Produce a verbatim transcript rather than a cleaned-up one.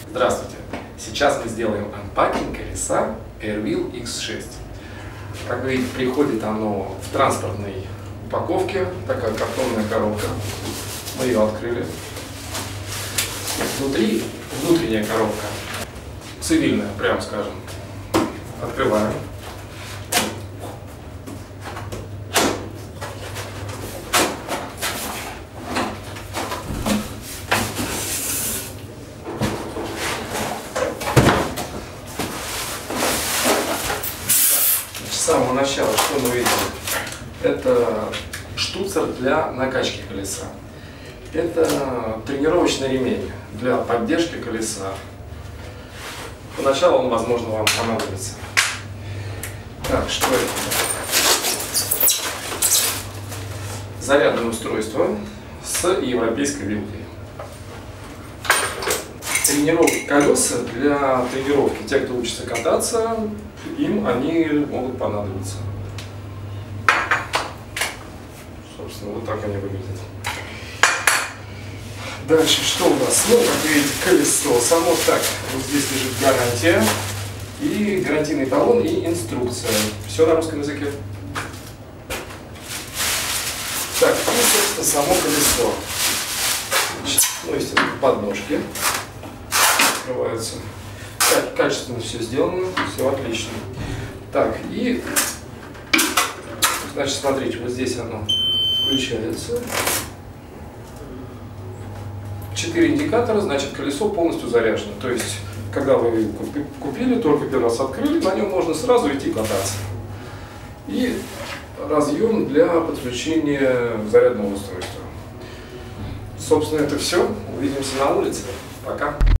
Здравствуйте! Сейчас мы сделаем анпакинг колеса Airwheel икс шесть. Как вы видите, приходит оно в транспортной упаковке, такая картонная коробка. Мы ее открыли. Внутри внутренняя коробка, цивильная, прямо скажем. Открываем. С самого начала, что мы видим, это штуцер для накачки колеса. Это тренировочный ремень для поддержки колеса. Поначалу он, возможно, вам понадобится. Так, что это? Зарядное устройство с европейской вилкой. Тренировки колеса для тренировки. Те, кто учится кататься, им они могут понадобиться. Собственно, вот так они выглядят. Дальше что у нас? Ну, как вы видите, колесо. Само так. Вот здесь лежит гарантия. И гарантийный талон, и инструкция. Все на русском языке. Так, и, собственно, само колесо. Значит, ну, естественно, подножки открываются. Так, качественно все сделано, все отлично. Так, и, значит, смотрите, вот здесь оно включается. Четыре индикатора, значит, колесо полностью заряжено. То есть, когда вы купили, только первый раз открыли, на нем можно сразу идти кататься. И разъем для подключения зарядного устройства. Собственно, это все. Увидимся на улице. Пока.